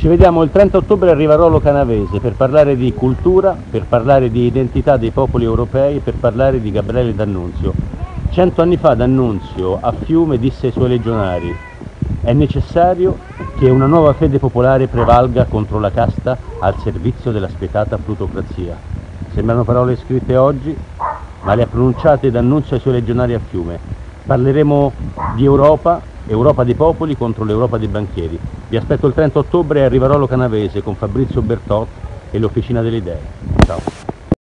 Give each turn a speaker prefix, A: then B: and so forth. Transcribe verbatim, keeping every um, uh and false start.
A: Ci vediamo il trenta ottobre a Rivarolo Canavese per parlare di cultura, per parlare di identità dei popoli europei, per parlare di Gabriele D'Annunzio. Cento anni fa D'Annunzio a Fiume disse ai suoi legionari: è necessario che una nuova fede popolare prevalga contro la casta al servizio della spietata plutocrazia. Sembrano parole scritte oggi, ma le ha pronunciate D'Annunzio ai suoi legionari a Fiume. Parleremo di Europa, Europa dei popoli contro l'Europa dei banchieri. Vi aspetto il trenta ottobre a Rivarolo Canavese con Fabrizio Bertot e l'Officina delle Idee. Ciao.